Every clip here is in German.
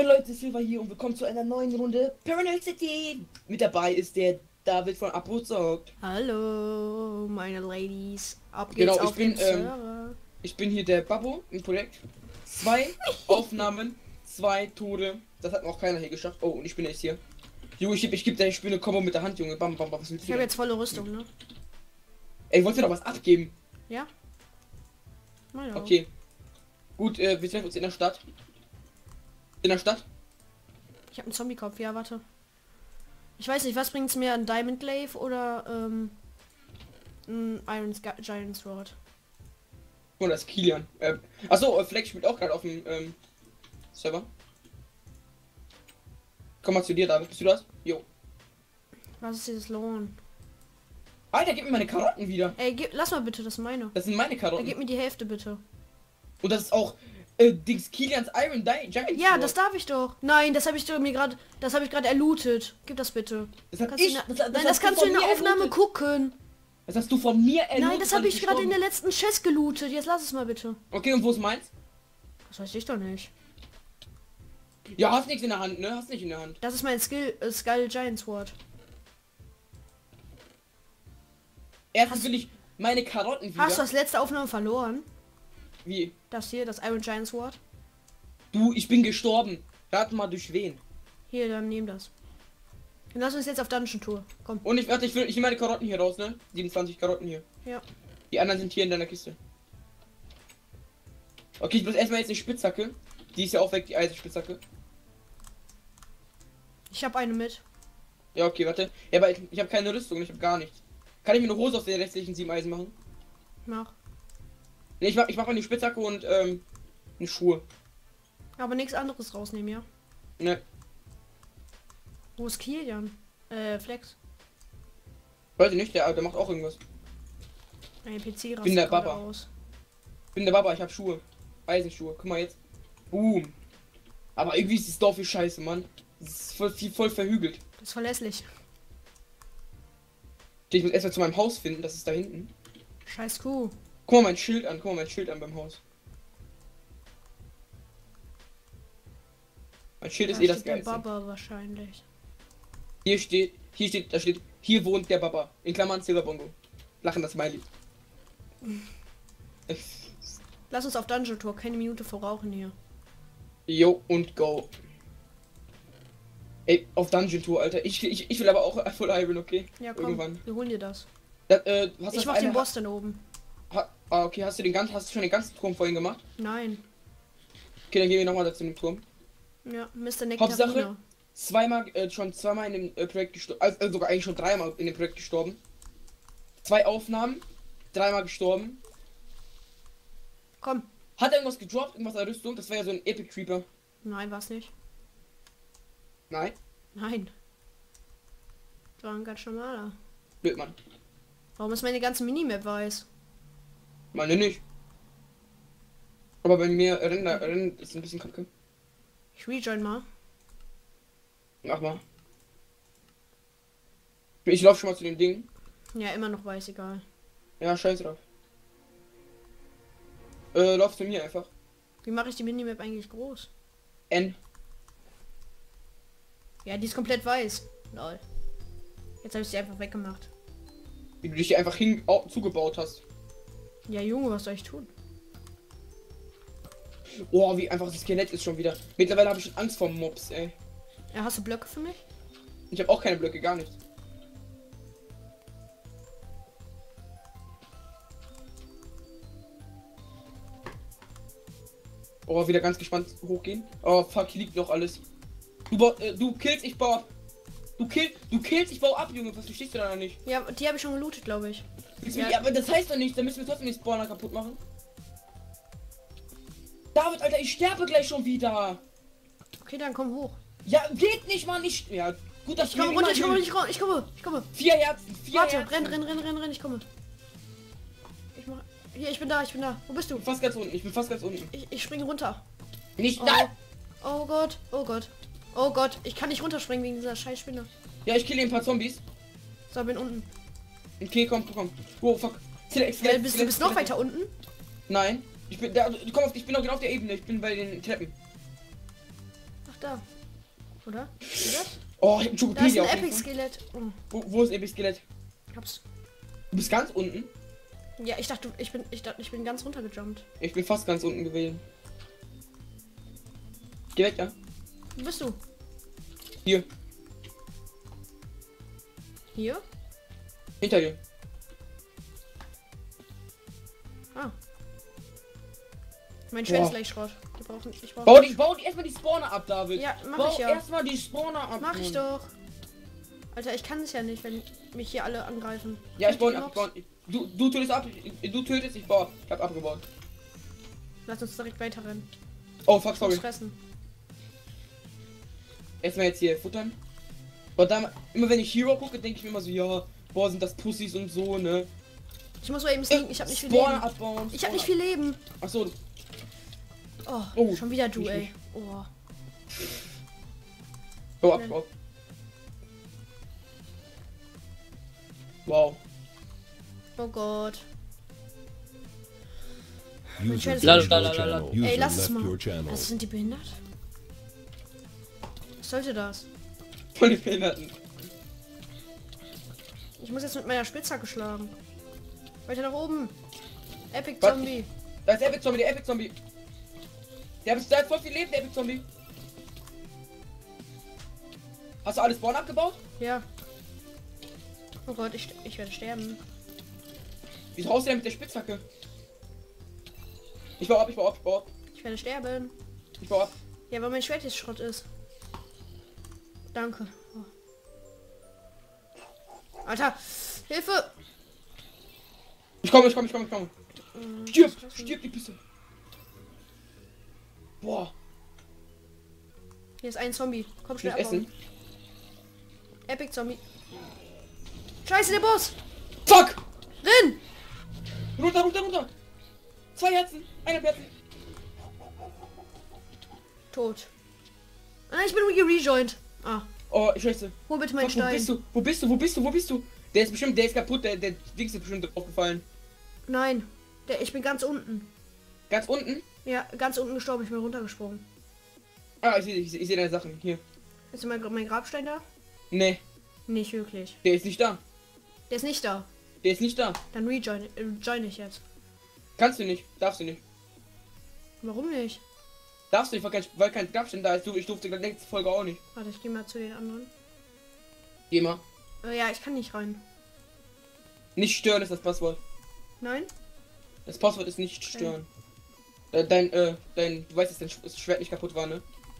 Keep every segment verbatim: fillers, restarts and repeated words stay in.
Moin Leute, Silver hier und willkommen zu einer neuen Runde Parallel City. Mit dabei ist der David von Abozog. Hallo, meine Ladies. Ab geht's Genau, ich auf bin, den ähm, Server. Ich bin hier der Babbo im Projekt. Zwei Aufnahmen, zwei Tode. Das hat noch keiner hier geschafft. Oh, und ich bin jetzt hier. Junge, ich geb, ich geb der Spiel eine Kombo mit der Hand, Junge. Bam, bam, bam. Was willst du Ich habe denn? jetzt volle Rüstung, ne? Ey, ich wollte dir doch was abgeben. Ja? Na ja. Okay. Gut, äh, wir treffen uns in der Stadt. In der Stadt? Ich habe einen Zombie-Kopf, ja, warte. Ich weiß nicht, was bringt's mir, ein Diamond Glaive oder ähm, ein Iron Sc- Giant Sword? Oh, das ist Kilian. Äh, achso, äh, Fleck spielt auch gerade auf dem ähm, Server. Komm mal zu dir, David. Bist du das? Jo. Was ist dieses Lohn? Alter, gib mir meine Karotten wieder. Ey, gib, lass mal bitte, das ist meine. Das sind meine Ey, Karotten. gib mir die Hälfte bitte. Und das ist auch äh, Dings Kilians Iron Di Giant. Ja, Sword. das darf ich doch. Nein, das habe ich doch mir gerade, das habe ich gerade erlootet. Gib das bitte. Das hab Kannst ich. du in Das, der, das nein, hast das kannst du von in der mir Aufnahme erlootet. gucken. Das hast du von mir erlootet. Nein, das habe weil ich gerade in der gestorben letzten Chest gelootet. Jetzt lass es mal bitte. bin. Okay, und wo ist meins? Das weiß ich doch nicht. Ja, hast nichts in der Hand, ne? Hast nicht in der Hand. Das ist mein Skill, äh, Skull Giant Sword. Erstens Hast- will ich meine Karotten wieder. Hast du das letzte Aufnahme verloren? Wie? Das hier, das Iron Giant Sword? Du, ich bin gestorben. Rat mal durch wen. Hier, dann nehm das. Dann lass uns jetzt auf Dungeon Tour. Komm. Und ich warte, ich will ich nehme meine Karotten hier raus, ne? siebenundzwanzig Karotten hier. Ja. Die anderen sind hier in deiner Kiste. Okay, ich muss erstmal jetzt eine Spitzhacke. Die ist ja auch weg, die Eisenspitzhacke. Ich habe eine mit. Ja, okay, warte. Ja, aber ich, ich habe keine Rüstung, ich habe gar nichts. Kann ich mir eine Hose aus den restlichen sieben Eisen machen? Mach. Ne, ich mach, ich mach mal die Spitzhacke und ähm, eine Schuhe. Aber nichts anderes rausnehmen, ja? Ne, Wo ist Kilian? Äh, Flex. weiß ich nicht, der, der macht auch irgendwas. Mein P C Bin der rastet gerade Baba. aus. Bin der Baba, ich habe Schuhe. Eisenschuhe. Guck mal jetzt. Boom. Aber irgendwie ist das Dorf wie scheiße, Mann. Das ist voll, viel, voll verhügelt. Das ist verlässlich. Ich muss erstmal zu meinem Haus finden, das ist da hinten. Scheiß Kuh. Guck mal mein Schild an, guck mal mein Schild an beim Haus. Mein Schild Da ist eh das steht der Geilste. Baba wahrscheinlich. Hier steht, hier steht, da steht, hier wohnt der Baba. In Klammern Silberbongo. Lachen das Smiley. Lass uns auf Dungeon Tour. Keine Minute verrauchen hier. Jo und go. Ey, auf Dungeon Tour, Alter. Ich, ich, ich will aber auch Full Iron, okay? Ja, komm. Irgendwann. Wir holen dir das. Das, äh, hast Ich das mach eine- den Boss dann oben. Ha, ah, okay, hast du den ganzen, hast du schon den ganzen Turm vorhin gemacht? Nein. Okay, dann gehen wir nochmal dazu in den Turm. Ja, Mister Hauptsache, Nektarina. zweimal, äh, schon zweimal in dem äh, Projekt gestorben, also äh, sogar eigentlich schon dreimal in dem Projekt gestorben. Zwei Aufnahmen, dreimal gestorben. Komm. Hat er irgendwas gedroppt, irgendwas an Rüstung? Das war ja so ein Epic Creeper. Nein, war's nicht. Nein, Nein. Das war ein ganz normaler. blöd, Mann. Warum ist meine ganze Minimap weiß? Meine nicht. Aber bei mir rennen, da- rennen ist ein bisschen kacke. Ich rejoin mal. Mach mal. Ich laufe schon mal zu dem Ding. Ja, immer noch weiß, egal. Ja, scheiß drauf. Äh, lauf zu mir einfach. Wie mache ich die Minimap eigentlich groß? N. Ja, die ist komplett weiß. Lol. Jetzt habe ich sie einfach weggemacht. Wie du dich hier einfach hin au- zugebaut hast. Ja, Junge, was soll ich tun? Oh, wie einfach das Skelett ist schon wieder. Mittlerweile habe ich schon Angst vor Mobs, ey. Ja, hast du Blöcke für mich? Ich habe auch keine Blöcke, gar nichts. Oh, wieder ganz gespannt hochgehen. Oh, fuck, hier liegt noch alles. Du, bau, äh, du killst, ich baue ab. Du kill, du killst, ich baue ab, Junge. Was verstehst du da noch nicht? Ja, die habe ich schon gelootet, glaube ich. Ja. Ja. Aber das heißt doch nicht, da müssen wir trotzdem den Spawner kaputt machen. David, Alter, ich sterbe gleich schon wieder. Okay, dann komm hoch. Ja, geht nicht, Mann. Ich, ja, gut, dass Ich komme wir runter, ich komme, immerhin- ich komme, ich komme, ich komme. Vier Herzen, vier Warte, Herzen. renn, renn, renn, renn, renn, ich komme. Ich mach. Hier, ich bin da, ich bin da. Wo bist du? Ich bin fast ganz unten, ich bin fast ganz unten. Ich, ich springe runter. Nicht, Oh. nein! Oh Gott, oh Gott. Oh Gott, ich kann nicht runterspringen wegen dieser scheiß Spinne. Ja, ich kill ein paar Zombies. So, bin unten. Okay, komm, komm, komm. Oh, fuck. Skelett, Ja, Skelett, bist, du Skelett, bist noch Skelett. weiter unten? Nein. Ich bin, da, komm auf, ich bin noch genau auf der Ebene. Ich bin bei den Treppen. Ach Da. Oder? Siehst du das? Oh, ich hab ein Da ist Schokopedia ein auf jeden Epic Fall. Skelett. Oh, Wo, wo ist Epic Skelett? hab's. Du bist ganz unten? Ja, ich dachte, ich bin, ich dachte, ich bin ganz runtergejumpt. Ich bin fast ganz unten gewesen. Geh weg, ja? Wo bist du? Hier, Hier? hinter dir. Ah. Mein Schwert Boah. ist gleich Schrott. Wir brauchen, ich brauche. Bau die, bau die erstmal die Spawner ab, David. Ja, mach Bau ich ja. erstmal die Spawner ab. Mach ich Mann. doch. Alter, ich kann es ja nicht, wenn mich hier alle angreifen. Ja, ich Kennt baue ihr ab. Ich Mobs? baue, du, du tötest ab. Ich, du tötest, ich baue. Ich hab abgebaut. Lass uns direkt weiter rennen. Oh, fuck, Ich muss sorry. fressen. Erstmal jetzt hier futtern. Aber dann, immer wenn ich Hero gucke, denke ich mir immer so, ja, boah, sind das Pussys und so, ne? Ich muss mal eben sneaken. Ich habe nicht viel Spawner Leben. abbauen. Ich habe nicht viel Leben. Achso, Oh, Oh, schon wieder du, ich ey. nicht. Oh. bau ab, bau ab. Wow. Oh Gott. User Schwert ist left La, your la, la, la, la. channel. Ey, User lass es left mal. your channel. Also sind die behindert? Was sollte das? Voll die Behinderten. Ich muss jetzt mit meiner Spitzhacke schlagen. Weiter nach oben. Epic Was? Zombie. Da ist der Epic Zombie, der Epic Zombie. Der hat, der hat voll viel Leben, der Epic Zombie. Hast du alles Spawn abgebaut? Ja. Oh Gott, ich, ich werde sterben. Wieso haust du denn mit der Spitzhacke? Ich bau ab, ich bau ab, ich bau ab. Ich werde sterben. Ich bau ab. Ja, weil mein Schwert jetzt Schrott ist. Danke. Oh. Alter, Hilfe! Ich komme, ich komme, ich komme, ich komme. Äh, Stirb, was ist das denn? stirb die Piste. Boah, Hier ist ein Zombie. Komm ich schnell muss abbauen. essen. Epic Zombie. Scheiße, der Boss! Fuck! Renn! Runter, runter, runter. Zwei Herzen, einer Herzen. Tot. Ah, ich bin gerejoint. Ah, Oh, ich scheiße. hol bitte meinen Fuck, wo bist Stein. du? Wo bist du? Wo bist du? Wo bist du? Der ist bestimmt, der ist kaputt, der, der Dings ist bestimmt draufgefallen. Nein, der, ich bin ganz unten. Ganz unten? Ja, ganz unten gestorben. Ich bin runtergesprungen. Ah, ich sehe ich seh, ich seh deine Sachen. Hier. Ist mein, mein Grabstein da? Nee, Nicht wirklich. der ist nicht da. Der ist nicht da. Der ist nicht da. Dann rejoin, äh, join ich jetzt. Kannst du nicht. Darfst du nicht. Warum nicht? Darfst du nicht, weil kein, weil kein Grabstein da ist. Du, ich durfte in der letzten Folge auch nicht. Warte, ich gehe mal zu den anderen. Geh mal. Äh, ja, ich kann nicht rein. Nicht stören ist das Passwort. Nein? Das Passwort ist nicht stören. Äh, Dein, äh, dein, du weißt, dass dein Sch- das Schwert nicht kaputt war, ne?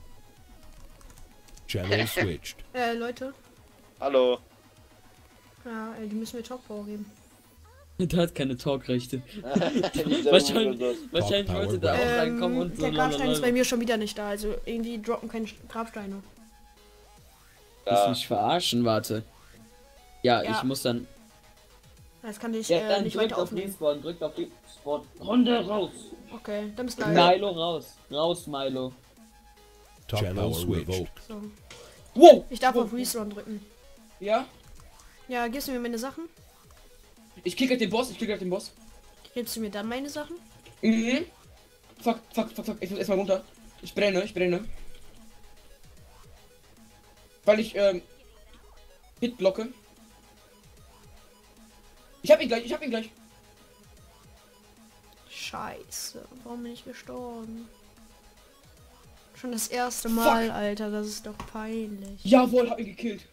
Channel switched. Äh, Leute. Hallo. Ja, ey, die müssen mir Talkpower geben. Der hat keine Talkrechte. Dieser Wahrscheinlich, Hurensohn. wahrscheinlich Power wollte der auch Rank. reinkommen und Ähm, so. der Grabstein ist bei lalalala. mir schon wieder nicht da. Also irgendwie droppen keine Grabsteine. Willst du Ja. mich verarschen, warte. Ja, Ja. ich muss dann. Das kann ich Ja, äh, dann nicht drückt weiter auf aufnehmen. Respawn, drückt auf Respawn. Runde raus. Okay, dann bis gleich. Milo raus. Raus, Milo. Top Channel power switched. revoked. So. Wow! Ich darf wow. auf Respawn drücken. Ja? Ja, gibst du mir meine Sachen? Ich kicke den Boss, ich kicke den Boss. Gibst du mir dann meine Sachen? Mhm. Fuck, fuck, fuck, fuck. Ich muss erstmal runter. Ich brenne, ich brenne. Weil ich, ähm. Hit blocke. Ich hab ihn gleich, ich hab ihn gleich. Scheiße, warum bin ich gestorben? Schon das erste Mal, Fuck. Alter, das ist doch peinlich. Jawohl, hab ihn gekillt.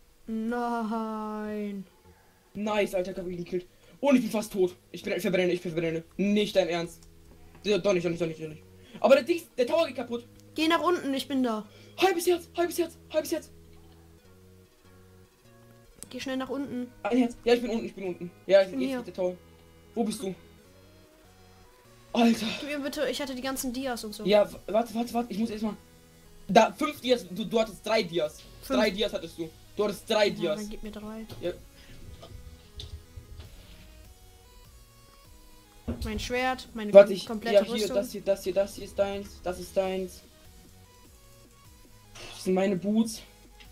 Nein. Nice, Alter, hab ihn gekillt. Und ich bin fast tot. Ich, bin, ich verbrenne, ich verbrenne. Nicht dein Ernst. Ja, doch nicht, doch nicht, doch nicht, doch nicht. Aber der Ding, der Tower geht kaputt. Geh nach unten, ich bin da. Halbes Herz, halbes Herz, halbes Herz. Geh schnell nach unten. Ein Herz. Ja, ich bin unten, ich bin unten. Ja, ich bin bin hier. jetzt mit der Tower. Wo bist du? Alter. Gib mir bitte, ich hatte die ganzen Dias und so. Ja, w- warte, warte, warte, ich muss erstmal. Da, fünf Dias, du, du hattest drei Dias. Fünf. Drei Dias hattest du. Du hattest drei Ja, Dias. dann gib mir drei. Ja. Mein Schwert, meine Warte, ich. komplette Ja, hier, Rüstung. das hier, das hier, das hier ist deins. Das ist deins. Das sind meine Boots.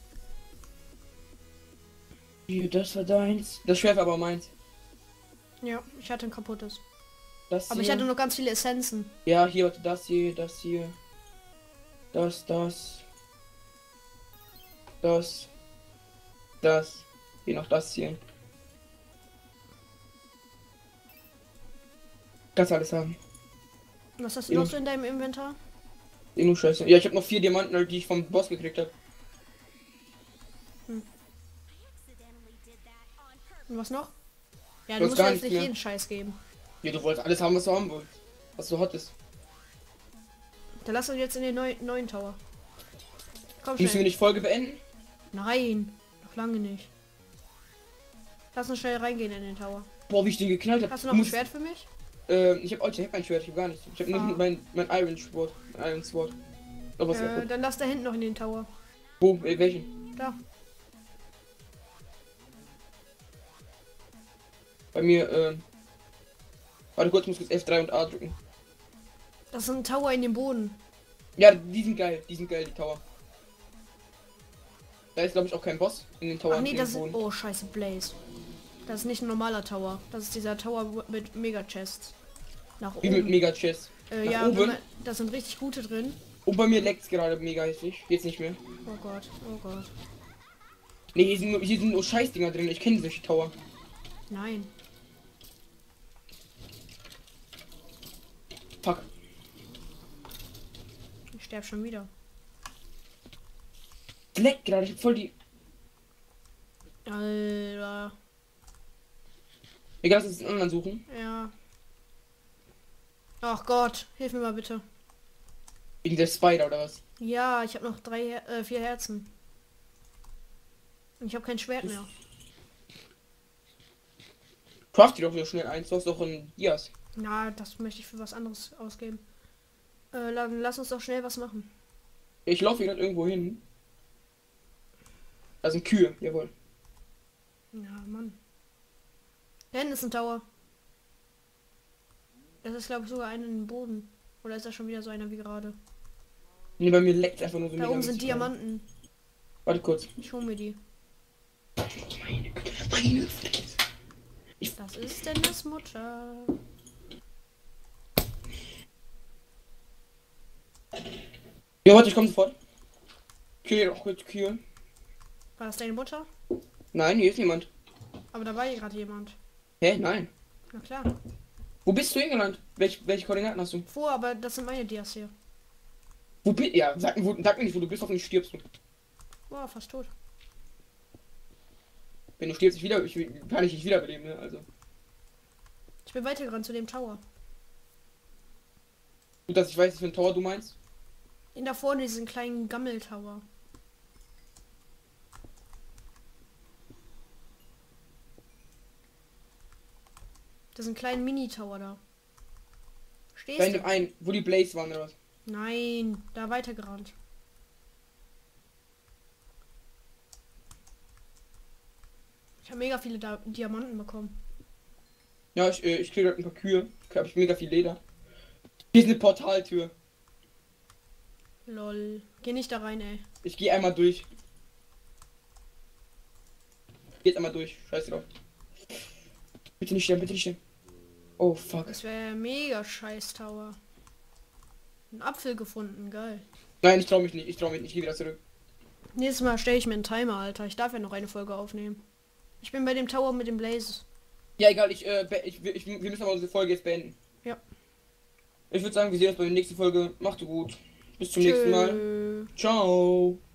Hier, das war deins. Das Schwert war aber meins. Ja, ich hatte ein kaputtes. Das Aber hier. ich hatte noch ganz viele Essenzen. Ja, hier, warte, das hier, das hier. Das, das. das, das, hier noch das hier. Kannst alles haben. Was hast du Ja. noch so in deinem Inventar? Eh nur Scheiße. Ja, ich habe noch vier Diamanten, die ich vom Boss gekriegt habe. Und was noch? Ja, Du du hast musst gar mir jetzt nichts nicht mehr. jeden Scheiß geben. Ja, du wolltest alles haben, was du haben wolltest. Was so hot ist. Dann lass uns jetzt in den neu neuen Tower. Komm Müssen wir schnell. nicht Folge beenden? Nein, noch lange nicht. Lass uns schnell reingehen in den Tower. Boah, wie ich den geknallt habe. Hast du noch ein Schwert für mich? Äh, ich habe ich hab kein Schwert, ich habe gar nichts. Ich habe nur Ah. mein, mein Iron Sword. Mein Iron Sword. Noch was Äh, äh, dann lass da hinten noch in den Tower. Wo? Äh, welchen? Da. Bei mir, äh. Warte kurz, ich muss jetzt F drei und A drücken. Das ist ein Tower in dem Boden. Ja, die sind geil, die sind geil, die Tower. Da ist glaube ich auch kein Boss in den Tower. Ach nee, in das den ist... Boden. Oh, scheiße, Blaze. Das ist nicht ein normaler Tower. Das ist dieser Tower mit Mega-Chests. Nach Wie mit oben. Mega Chest. Äh, nach ja, oben? wenn man, da sind richtig gute drin. Und bei mir leckt's gerade mega heftig. Jetzt nicht mehr. Oh Gott, oh Gott. Nee, hier sind nur, hier sind nur Scheißdinger drin. Ich kenne solche Tower. Nein. Fuck. Ich sterbe schon wieder. Es leckt gerade, ich hab voll die. Alter. Egal, lass uns einen anderen suchen. Ja. Ach Gott, hilf mir mal bitte. Wegen der Spider oder was? Ja, ich habe noch drei, Her- äh, vier Herzen. Und ich habe kein Schwert mehr. Craft dir doch wieder schnell eins. Du hast doch ein Dias. Na, das möchte ich für was anderes ausgeben. Äh, dann lass uns doch schnell was machen. Ich laufe gerade irgendwo hin. Da sind Kühe, jawohl. Ja, Mann. Da hinten ist ein Tower. Das ist, glaube ich, sogar einer im Boden. Oder ist das schon wieder so einer wie gerade? Nee, bei mir leckt einfach nur so Da mega oben sind mäßig Diamanten. rein. Warte kurz. Ich hole mir die. Meine Güte, meine Güte. Das ist Dennis Mutter. Ja, warte, ich komme sofort. Kühe, auch kurz Kühe. War das deine Mutter? Nein, hier ist niemand. Aber da war hier gerade jemand. Hä? Nein. Na klar. Wo bist du hingelandet? Welch, welche Koordinaten hast du? Vor, aber das sind meine Dias hier. Wo bist Ja, sag, wo, sag mir nicht, wo du bist, hoffentlich stirbst du. Wow, fast tot. Wenn du stirbst, ich wieder, ich, kann ich dich wiederbeleben, ne? Also. Ich bin weitergerannt zu dem Tower. Gut, dass ich weiß, was für ein Tor du meinst. In da vorne diesen kleinen Gammeltower. Das ist ein kleiner Mini-Tower da. Stehst Da in du? dem einen, wo die Blaze waren oder was? Nein, da weitergerannt. Ich habe mega viele da Diamanten bekommen. Ja, ich, äh, ich kriege ein paar Kühe. Da hab ich mega viel Leder. Hier ist eine Portaltür. Lol. Geh nicht da rein, ey. Ich gehe einmal durch. Geht einmal durch. Scheiß drauf. Bitte nicht sterben, bitte nicht sterben. Oh fuck. Das wäre mega scheiß Tower. Ein Apfel gefunden, geil. Nein, ich trau mich nicht. Ich trau mich nicht. Ich gehe wieder zurück. Nächstes Mal stelle ich mir einen Timer, Alter. Ich darf ja noch eine Folge aufnehmen. Ich bin bei dem Tower mit dem Blazes. Ja, egal. Ich, äh, be- ich, ich, wir müssen aber unsere Folge jetzt beenden. Ja. Ich würde sagen, wir sehen uns bei der nächsten Folge. Macht gut. Bis zum nächsten Mal. Tschö. Ciao.